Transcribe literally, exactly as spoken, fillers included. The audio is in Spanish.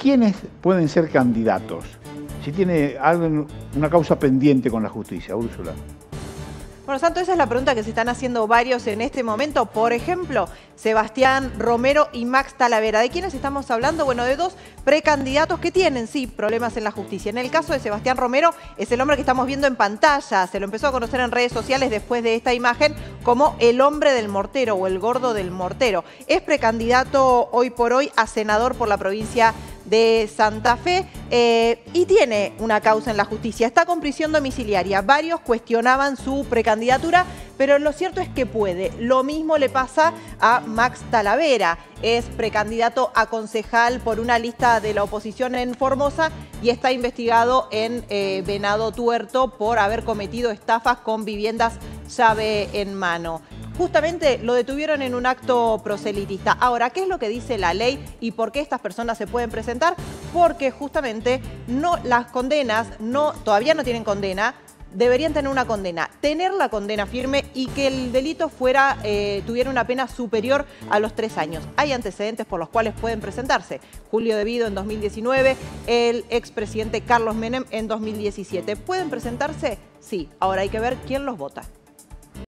¿quiénes pueden ser candidatos? Si tiene algo, una causa pendiente con la justicia, Úrsula. Bueno, Santo, esa es la pregunta que se están haciendo varios en este momento. Por ejemplo, Sebastián Romero y Max Talavera. ¿De quiénes estamos hablando? Bueno, de dos precandidatos que tienen, sí, problemas en la justicia. En el caso de Sebastián Romero, es el hombre que estamos viendo en pantalla. Se lo empezó a conocer en redes sociales después de esta imagen como el hombre del mortero o el gordo del mortero. Es precandidato hoy por hoy a senador por la provincia de Santa Fe eh, y tiene una causa en la justicia. Está con prisión domiciliaria. Varios cuestionaban su precandidatura, pero lo cierto es que puede. Lo mismo le pasa a Max Talavera. Es precandidato a concejal por una lista de la oposición en Formosa y está investigado en eh, Venado Tuerto por haber cometido estafas con viviendas llave en mano. Justamente lo detuvieron en un acto proselitista. Ahora, ¿qué es lo que dice la ley y por qué estas personas se pueden presentar? Porque justamente no, las condenas no, todavía no tienen condena, deberían tener una condena, tener la condena firme y que el delito fuera, eh, tuviera una pena superior a los tres años. Hay antecedentes por los cuales pueden presentarse. Julio De Vido en dos mil diecinueve, el expresidente Carlos Menem en dos mil diecisiete. ¿Pueden presentarse? Sí. Ahora hay que ver quién los vota.